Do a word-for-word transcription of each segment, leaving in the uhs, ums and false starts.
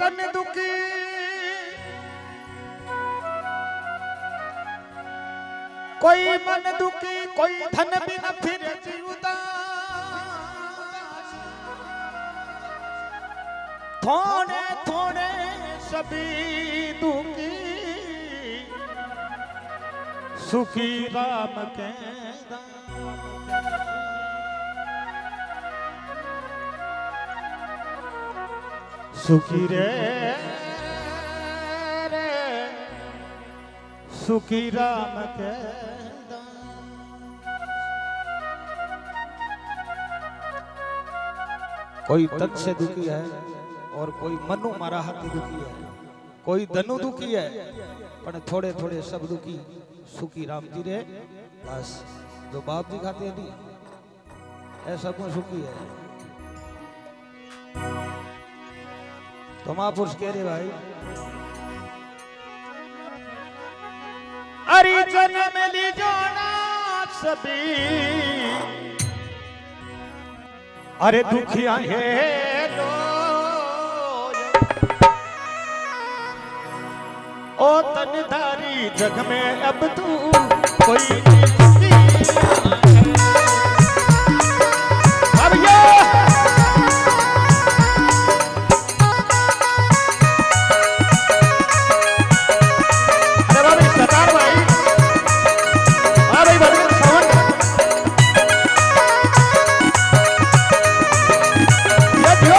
तन दुखी कोई मन दुखी कोई धन बिन फिर जीवता थोड़े थोड़े सभी दुखी सुखी राम के सुखी रे रे सुखी राम के कोई तन से दुखी है और कोई मनु मारा हाथी दुखी है, कोई धनु दुखी है पर थोड़े थोड़े सब दुखी सुखी राम जी रे। बस जो बाप जी खाते हैं नहीं ऐसा कौन सुखी है। तो महापुरुष कह रहे भाई अरे जन्म ली जाना सभी अरे दुखिया है लो ओ तनधारी जग में अब तू कोई नहीं अब ये अरे भाई सरदार भाई हाँ भाई भाई सावन ये दियो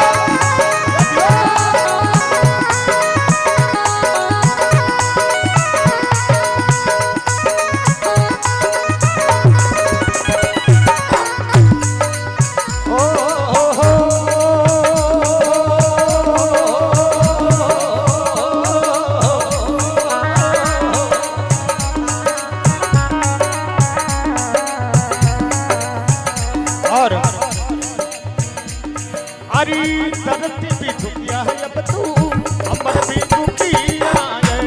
धरती भी दुखिया है अब तू अमर भी दुखिया है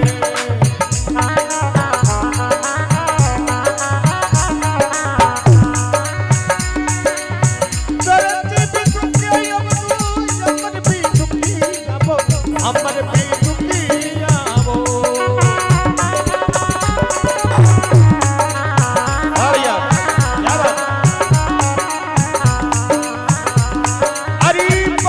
धरती भी दुखिया अब तू अमर भी दुखिया वो अमर भी दुखिया वो और यार क्या बात अरे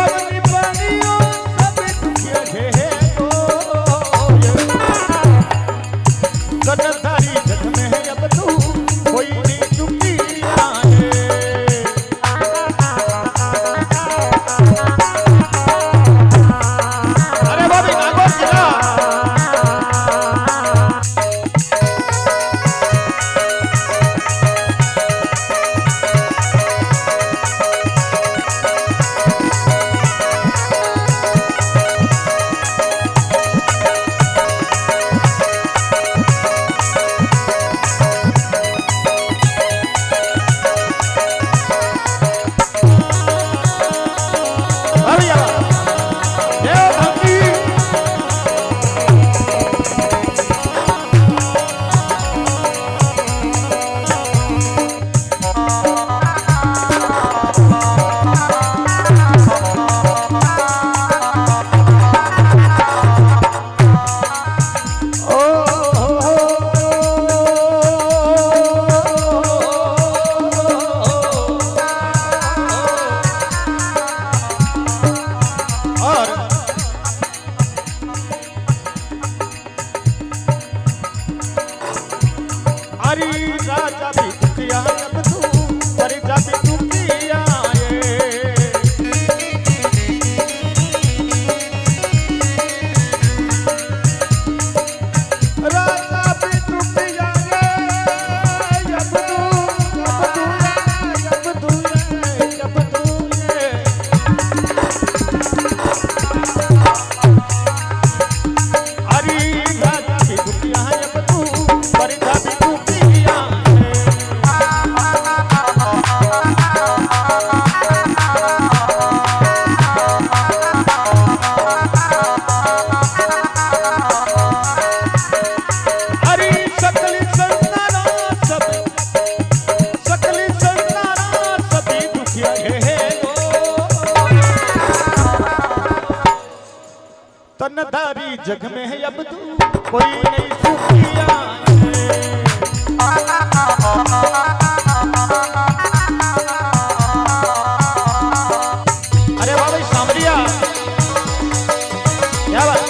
राजा भी दुखिया अब तू परिजा भी दुखिया राजा भी दुखिया अब तू अब तू अब तू अब तू अरे राजा भी दुखिया अब तू परिजा भी दुखिया जग में है अब तू कोई नहीं सुखिया। अरे वाह भाई सांवरिया, क्या बात।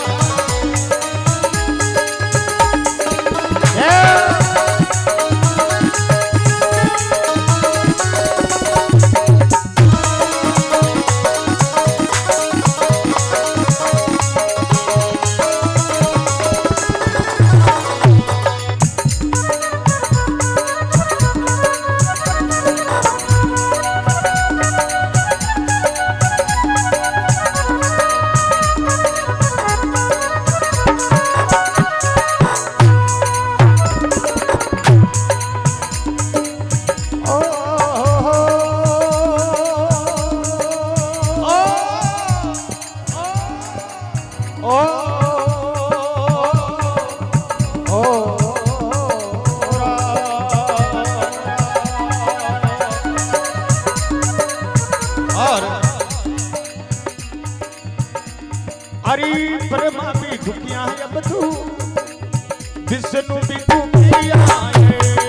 हरि ब्रह्मा भी दुखिया है अब तू, विष्णु भी दुखिया है।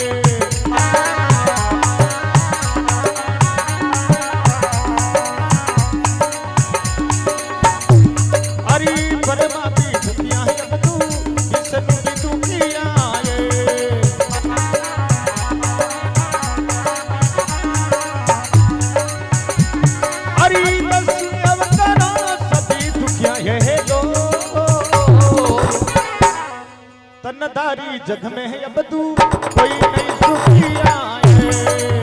हरि ब्रह्मा भी दुखिया है अब तू, विष्णु भी दुखिया है। हरि तन्नदारी जग में है अब तू कोई नहीं सुखिया है।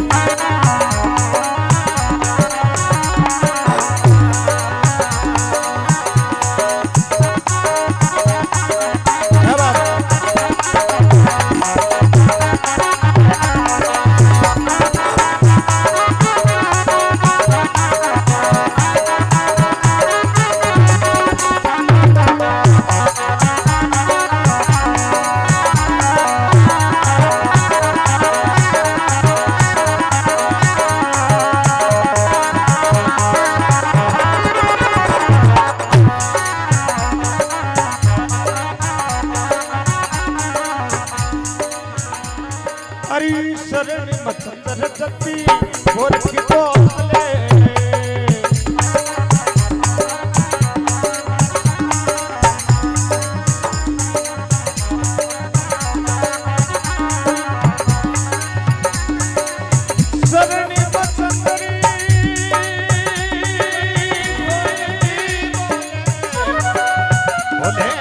हरि शरण मत सरस्वती और बोले। शरण मत सुंदरी बोले।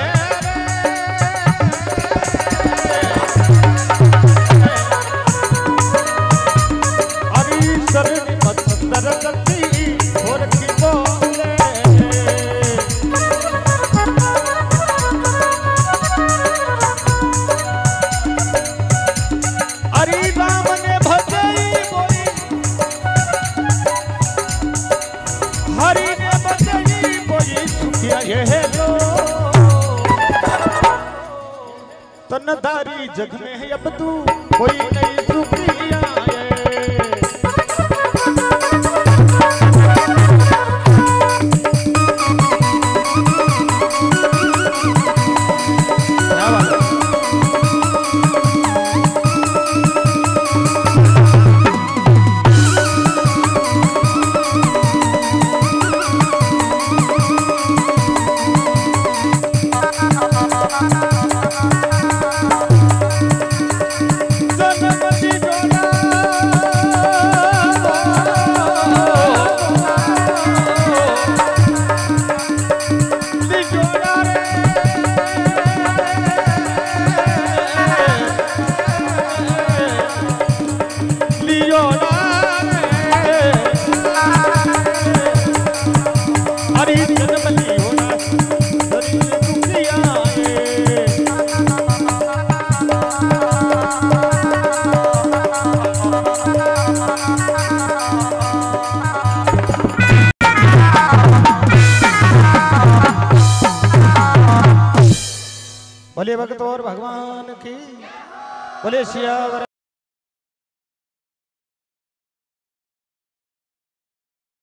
तन्नदारी जग में है अब तू कोई नहीं सुखिया है। बोले भगत और भगवान की बोले सिया।